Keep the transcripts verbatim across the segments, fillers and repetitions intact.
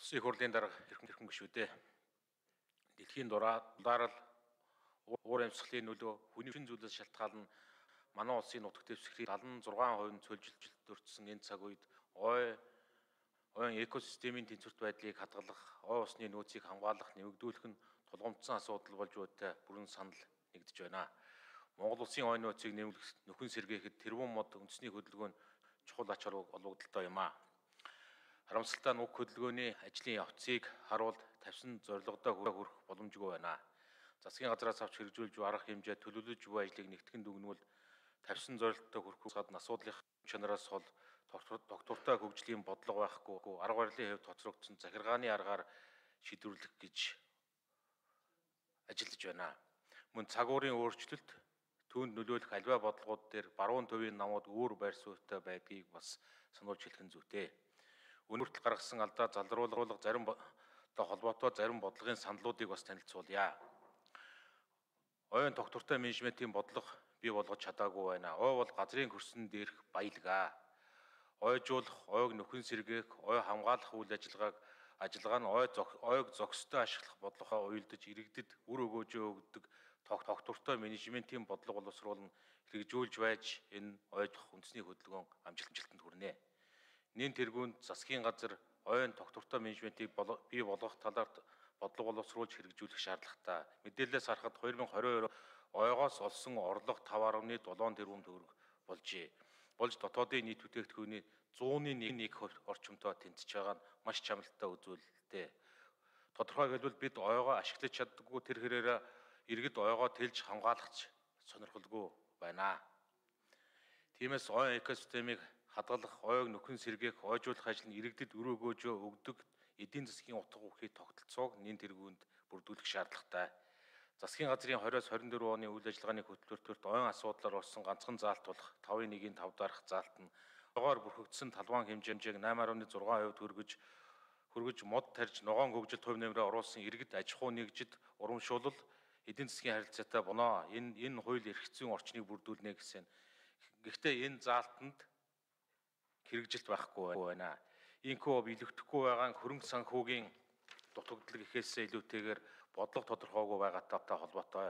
Улсын их хурлын дарга хэрхэн гишүүдээ дэлхийн дулаарл уур амьсгалын нөлөө хүний шин зүйлээс шалтгаална манай улсын нутаг дэвсгэрийн далайн зургаан хувь нь цөлжилт өртсөн энэ цаг үед ой ойн экосистемийн тэнцвэрт байдлыг хадгалах, ой усны нөөцийг хамгаалах, нэмэгдүүлэх нь тулгымдсан асуудал болж буйтай бүрэн санал нэгдэж байна. Монгол улсын ой нөөцийг нэмэгдэх нөхөн сэргээхэд тэрбум мод үндэсний хөдөлгөөн нь чухал ач холбогдолтой юм а. Харамсалтай нь уг хөдөлгөөний ажлын явцыг харуул тавьсан зорилгодоо хүрэх боломжгүй байна. Засгийн газраас авч хэрэгжүүлж буй арга хэмжээ төлөвлөж буй ажлыг нэгтгэн дүгнвэл тавьсан зорилттой хүрэхээс гадна асуудлын чанараас хол доктортой хөгжлийн бодлого байхгүй, арга барилын хэв тоцрогдсон захиргааны аргаар шийдвэрлэх гэж ажиллаж байна. Мөн цаг уурын өөрчлөлт түүнд нөлөөлөх альва бодлогууд дээр баруун төвийн намууд өөр байр суурьтай байдгийг бас сануулж хэлэх нь зүйтэй. Өнөөдөр гаргасан алдаа залруулах зарим холбоотой зарим бодлогын саналуудыг бас танилцуулъя. Ойн доктортой менежментийн бодлого бий болгож чадаагүй байна. Ой бол газрын хөрсөн дээрх баялгаа. Ойжуулах, ойг нөхөн сэргээх, ой хамгаалах үйл ажиллагааг ажиллагаа нь ой ойг зохистой ашиглах бодлогоо уялдаж иргэдэд үр өгөөжөө өгдөг доктортой менежментийн бодлого боловсруулан хэрэгжүүлж байж энэ ойлгох үндэсний хөдөлгөөн амжилтанд хүрнэ. Нэн тэргуунд засгийн газар ойн доктортой менежментийг бий болгох талаар бодлого боловсруулж хэрэгжүүлэх шаардлагатай. Мэдээлэлээс харахад хоёр мың хорин хоёр ойгоос олсон орлого таван гаруй долоон тэрбум төгрөг болжээ. Болж дотоодын нийт бүтээгдэхүүний зууны нэг орчимтой тэнцэж байгаа нь маш чамлалтай үзүүлэлттэй. Тодорхой хэлбэл бид ойгоо ашиглаж чаддаггүй тэр хэрээр иргэд ойгоо тэлж хамгаалагч сонирхолгүй байна. Тиймээс ойн экосистемийг хадгалах, ойг нөхөн сэргээх, ойжуулах ажил нь иргэдэд өр өгөөжөө өгдөг эдийн засгийн утга учирыг тогтолцоог нэн тэргуунд бүрдүүлэх шаардлагатай. Засгийн газрын двадцать двадцать дөрвөн оны үйл ажиллагааны хөтөлбөрт ойн асуудлаар орсон ганцхан заалт болох тавын нэгийн тав дарах заалт нь ойгоор бүрхэгдсэн талбайн хэмжээг восемь гаруй зургаан хувьд хүргэж хүргэж мод тарьж ногоон хөгжилт хувь нэмрээ оруулсан иргэд аж ахуй нэгжид урамшуулал эдийн засгийн харилцаатай боно энэ энэ хууль эрх зүйн орчныг бүрдүүлнэ гэсэн. Гэхдээ энэ заалтанд хэрэгжилт байхгүй байна. Инхүү биелэгдэхгүй байгаа нь хөрөнгө санхүүгийн дутагдал гэхээсээ илүүтэйгээр бодлого тодорхойгүй байгаатай холбоотой.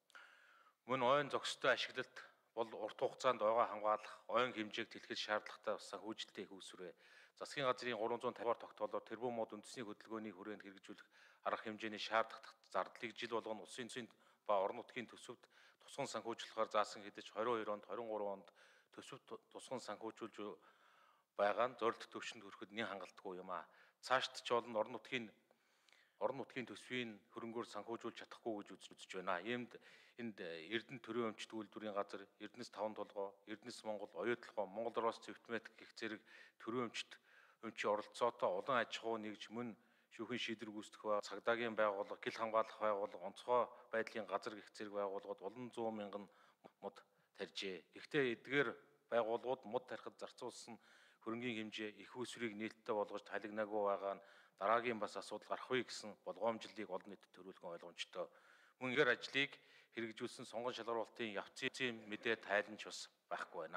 Мөн ойн зохистой ашиглалт бол урт хугацаанд ойгоо хамгаалах, ойн хэмжээг тэлхэж шаардлагатай санхүүжилтийн их усүрэ. Засгийн газрын гурван зуун тавиар тогтоолоор тэрбум мод үндэсний хөдөлгөөний хүрээнд хэрэгжүүлэх арга хэмжээний шаардлагатай зардлыг жил болгоно улсын зүйн ба орон нутгийн төсөвт тусган санхүүжлөхөөр заасан хэдиж двадцать two онд двадцать three онд төсөвт тусган санхүүжүүлж байгаа нь зорилт төвшөнд хүрэхэд нэн хангалтгүй юм а. Цаашд ч олон орон нутгийн орон нутгийн төсвийн хөрөнгөөр санхүүжүүлж чадахгүй гэж үзэж байна. Иймд энд Эрдэнэ төрийн өмчт үйлдвэрийн газар, Эрдэнэс таван толгой, Эрдэнэс Монгол, оюутлогоо, Монгол Орос цэвтмэт гэх зэрэг төрийн өмчт өмчийн оролцоотой олон аж ахуй нэгж мөн шүүхийн шийдвэр гүйцэтгэх ба цагдаагийн байгууллага, гэл хамгаалах байгууллага, онцгой байдлын газар гэх зэрэг байгууллагууд олон зуун мянган мод тарьжээ. Гэхдээ эдгээр байгууллагууд мод тарихад зарцуулсан хөрөнгийн хэмжээ их усрыг нээлттэй болгож талагнаагүй байгаа нь дараагийн бас асуудал гарах үе гэсэн болгоомжлыг олон нийтэд төрүүлхэн ойлгомжтой. Мөн энэ ажлыг хэрэгжүүлсэн сонгон шалгаруулалтын явцын мэдээ тайланч бас байхгүй байна.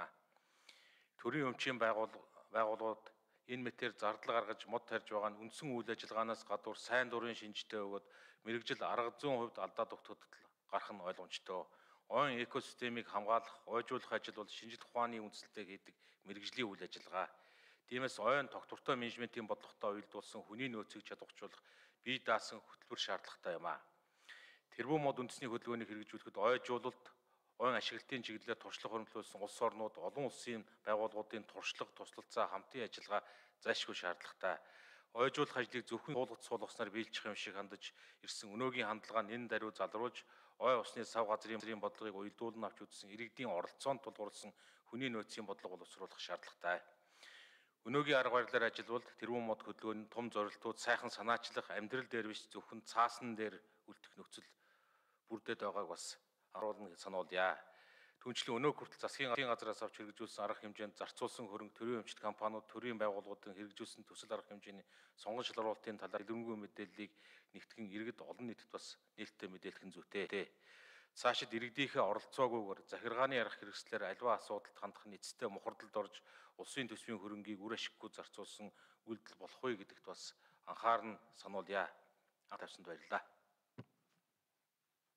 Төрийн өмчийн байгууллагууд энэ мэтээр зардал гаргаж мод тарьж байгаа нь үндсэн үйл ажиллагаанаас гадуур сайн дурын шинжтэй өгөөд мэрэгжил арга зүйн хувьд алдаа тогтогдол гарах нь ойлгомжтой. Ойн экосистемийг хамгаалах, ойжуулах ажил бол шинжлэх ухааны үндслэлтэй хийдэг мэрэгжлийн үйл ажиллагаа. Тиймээс ойн доктортой менежментийн бодлоготой уялдуулсан хүний нөөцийг чадваржуулах бие даасан хөтөлбөр шаардлагатай юм а. Тэрбум мод үндэсний хөдөлгөөнийг хэрэгжүүлэхэд ойжуулалт, ойн ашиглалтын чиглэлээр туршлага хөрвүүлсэн улс орнууд олон улсын байгууллагуудын туршлага, туслалцаа, хамтын ажиллагаа зайлшгүй шаардлагатай. Ойжуулах ажлыг зөвхөн суулгад суулгаснаар биелчих юм шиг хандаж ирсэн өнөөгийн хандлага нэн даруй залруулж ой усны сав газрын бодлогыг уялдуулан авч үзсэн иргэдийн оролцоонд тулгуурласан хүний нөөцийн бодлого боловсруулах шаардлагатай. Өнөөгийн арга барилаар ажиллавал тэрбум мод хөдөлгөөний том зорилтууд сайхан санаачлах, амьдрал дээр биш зөвхөн цаасан дээр үлдэх нөхцөл бүрдээд байгааг бас харуулна гэж сануулъя. Түүнчлэн өнөө хүртэл засгийн газраас авч хэрэгжүүлсэн арга хэмжээнд зарцуулсан хөрөнгө төрийн өмчт компаниуд, төрийн байгууллагуудын хэрэгжүүлсэн төсөл арга хэмжээний сонгон шалгаруулалтын талаар дэлгэрэнгүй мэдээллийг нэгтгэн иргэд олон нийтэд бас нээлттэй мэдээлэх нь зүйтэй. Цаашид иргэдийнхээ оролцоогүйгээр захиргааны арга хэрэгслээр аливаа асуудалд хандах нь эцэстээ мухардалд орж улсын төсвийн хөрөнгийг үр ашиггүй зарцуулсан үйлдэл болох вэ гэдэгт бас анхааран сануулъя. Анх тавьсанд баярлалаа.